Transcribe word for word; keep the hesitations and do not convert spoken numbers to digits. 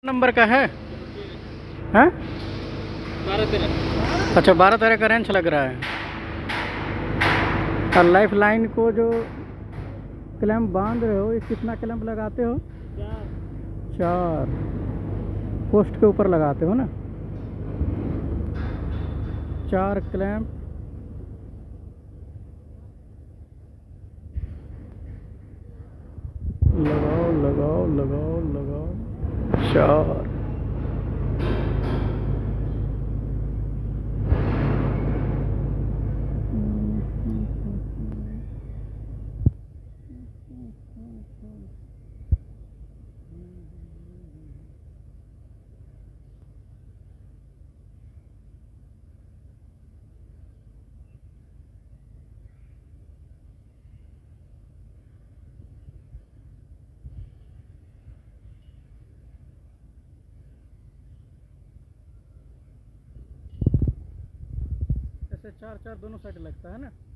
Number का है हैं? बारह तेरह। अच्छा, बारह तेरह का रेंच लग रहा है। और लाइफ लाइन को जो क्लैंप बांध रहे हो, ये कितना क्लैंप लगाते हो? चार। चार पोस्ट के ऊपर लगाते हो ना? चार क्लैंप लगाओ लगाओ लगाओ लगाओ। चार ऐसे चार चार दोनों साइड लगता है ना?